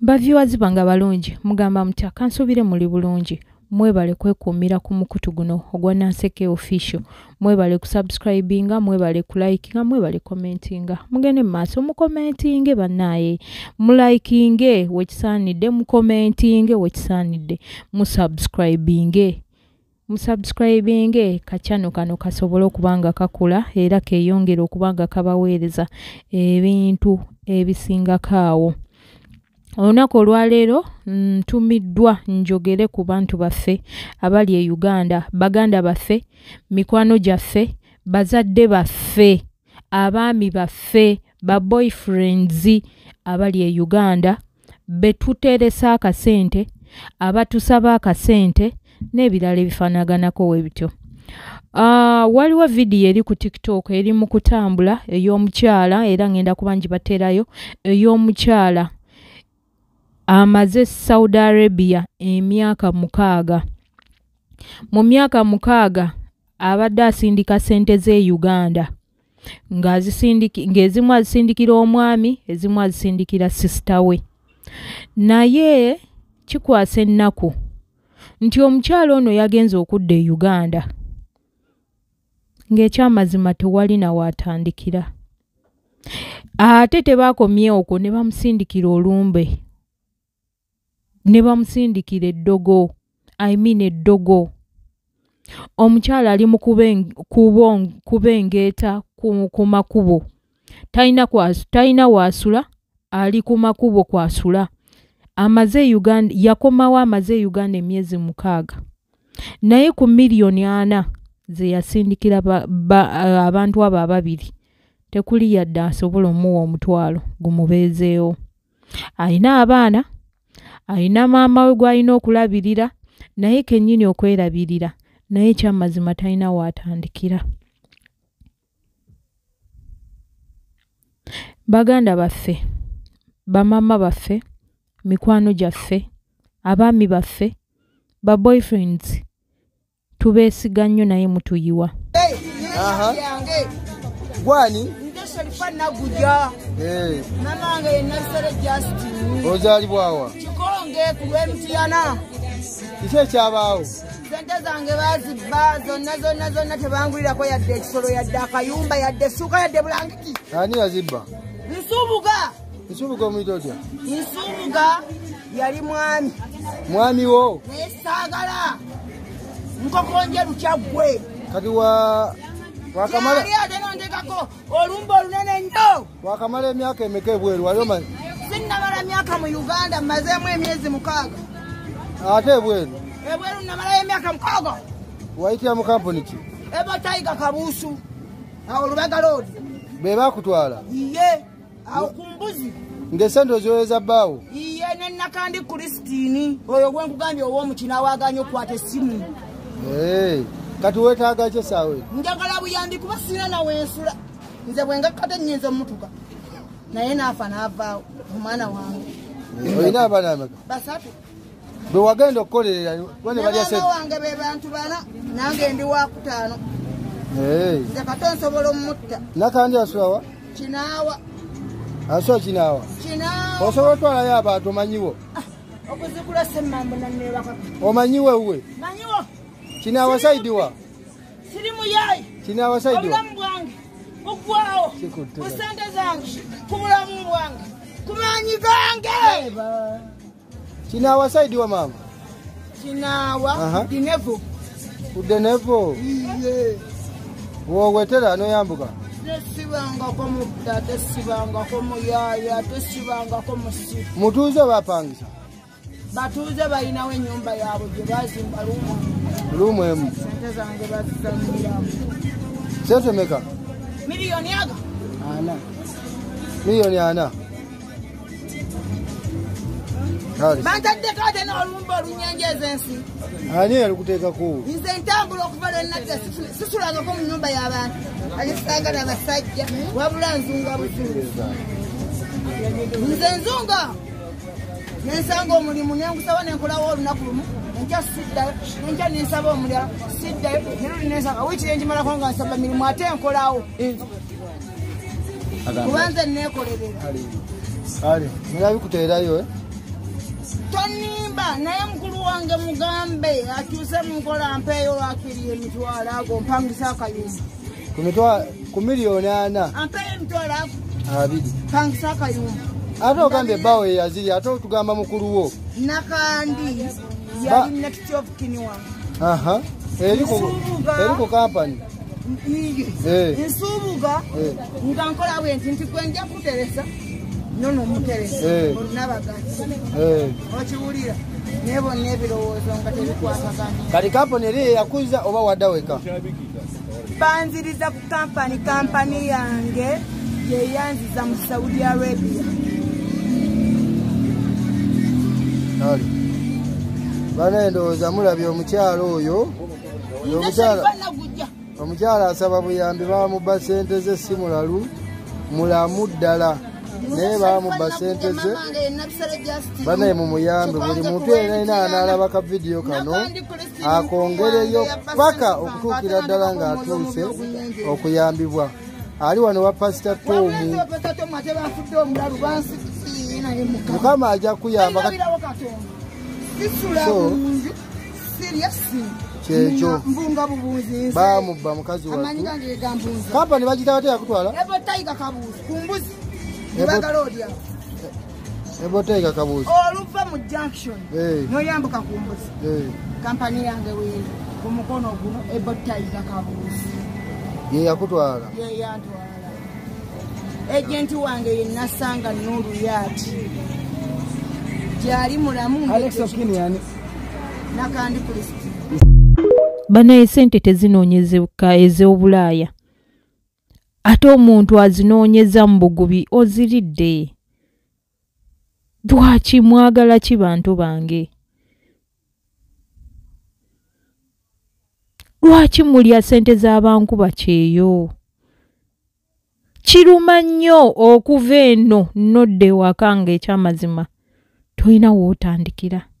Baviewers banga balungi mugamba mutya kansubire muli bulungi mwebale kwekuumira ku mukutu guno ogwa Nanseke official mwebale kusubscribinga mwebale kulikinga mwebale commentinga mugende maaso mu commentinge banaye mu likinge wekisaanidde mu commentinge wekisaanidde mu subscribinge kachano kano kasobola okubanga kakula era keyongera okubanga kabaweereza ebintu ebisinga kaawo. Olunaku olwaleero ntumiddwa njogere ku bantu baffe abali e Uganda, baganda baffe, mikwano gyaffe, bazadde baffe, abaami baffe, ba boyfriends abali e Uganda, betuteresa akasente, abatusaba akasente n'ebirala ebifaanaganako webityo. Waliwo video eri ku TikTok eri mu kutambula ey'omukyala era ngenda kuba ngibateerayo ey'omukyala amaze Saudi Arabia emyaka 6. Mu myaka 6 abadde asindika sente ze Uganda ng'ezimu azisindikira omwami ezimu azisindikira sister we. Naye kikwasa ennaku nti omukyala ono yagenze okudda e Uganda ng'ekyamazima tewali nawaatandikira. Ate tebaakomye okwo ne bamusindikira olumbe. Ne bamusindikira eddogo. Eddogo. Omukyala ali mu kubengeeta ku makubo. Talina waasula, ali ku makubo kwasula. Yakomawo amaze Uganda emyezi 6. Naye ku miliyoni 4 ze yasindikira abantu abo ababiri tekuli yadde asobola omuwa omutwalo gumubeezeewo. Alina abaana, alina maama we gw'alina okulabirira, naye kennyini okwerabirira, naye ekyamazima talina waatandikira. Baganda baffe, bamama baffe, mikwano gyaffe, abaami baffe, ba boyfriends, tubeesiga nnyo naye mutuyiwa. Gwani? Shalifana guja. Mama nga yenasere Justin. Ozalibwawa. Kikonge kuwe mtiyana. Kise kyabaawo. Sente zange bazibba zonna tebangulirako yadde ekisolo yadde akayumba yadde suka yadde bulangiti. Ani yazibba? Nsubuga omuyita otya? Nsubuga yali mwami. Mwami wo? Nesaagala. Nkokonje lukyagwe. Kati wakamala olumba olunene nnyo. Wakamala emyaka emeka ebweru wali omanyi? Sinnamala myaka mu Uganda mmazeemu emyezi 6. Ate ebweru? Ebweru nnamalayo emyaka 6. Wayitira mu kampuni ki? Eba Taiga Kabuusu. Awo Lubega Road. Be baakutwala? Iye. Awo ku mbuzi. Ng'esente oziweza bbaawo? Iye ne Nakandi Kristini. Oyo gwe nkugambye ow'omukina waaganya okukwata essimu. Kati weetaaga ki essaawa? Njagala buyambi kuba sina nawe ensula. Nze bwe ngakkate nnyinza ommutuka. Naye naafa n'avaawo omwana wange. Olina abaana ameka? 3. Bwe wagenda okukolerera bane balya sente? Wange be bantu 4 nange ndi wa 5. Nze kato nsobola omutta. Nakandi asulawa? Kinaawa. Asula Kinaawa? Kinaawa. Osobola otwalayo abantu omanyiwo? Okuzikula semmambo nanneebaka. Omanyiwo ewe? Manyiwo. Kinaawa saidiwa? Sirimu yayi. Kinaawa saidiwa? Obulamu bwange buggwawo. Ku sente zange ku bulamu bwange ku maanyi gange. Kinaawa saidiwa mama? Kinaawa Dinevo. Udenevo? Iye. Woowetera noyambuka? Tesibangako mudda, tesibangako muyaya, tesibangako musi. Mutuuze bapangisa? Batuuze balinawo ennyumba yaabwe gye baazimba lumu emu. Sente zange bazizanyiramu. Sente meka? Miliyoni 4. Miliyoni 4. Bantaddeko ate n'olumba olunyenjeza ensi. Ani yalikuteekako? Nze ntambula okuva lwe nadda sisulangako mu nnyumba y'abantu. Alisanga n'abasajja wabula nzunga butuuzi. Nze nzunga. Nensanga omulimu nengusaba nenkolawo olunaku lumu. Enkya siddayo. Nenkya nensaba omulala siddayo. Neruli nensanga wiiki yenjimalako nga nsaba mirimu ate nkolawo. Kubanze neekolerera. Ali. Mulabikuteerayo tonimba naye mukulu wange mugambe akyuse munkola mpeeyo lwakiriye emitwalo ago mpangisa akayumba ku miliyoni 4 ampeeyo emitwalo ago 2 mpangisa akayumba ate ogambye ebbawo eyaziri ate otugamba mukulu wo nakandi yali next of kinwa eri ku kampani nsuubuga nga nkola bwenti nti gwenja kuteresa nono muteresa olunabagati okiwulira naye bonna ebirowoozo nga tebikwataganya kati kampani eri yakuza oba waddaweka banziriza ku kampani yange yeyanziza mu Saudi Arabia bana endowooza mulabye omukyalo oyo omukyala asaba buyambi bamuba sente ze si mulamu ddala naye bamuba sente ze banaye mu muyambi buli muntu yenna anaalaba ka vidiyo kano akongereyo paka okutuukira ddala ng'atuuse okuyambibwa ali wano wa pasita Tomu Mukama ajja kuyamba kyekyo bamubba mukazi wattu kampani bagita bate yakutwala ebotaiga kabuuzi oluva mu junction noyambuka ku mbuzi kampani yange weeri ku mukono guno ebotaiga kabuuzi ye yakutwala yeyantwala ejenti wange yenasanga n'oluyaati gyali mulamu nakandi kristi banaye sente tezinoonyezeka ez'obulaaya ate omuntu azinoonyeza mu bugubi oziridde lwaki mwagala ki bantu bange lwaki mulya sente z'abankuba kyeyo kiruma nnyo okuva eno nodde waka nga ekyamazima tolina wootandikira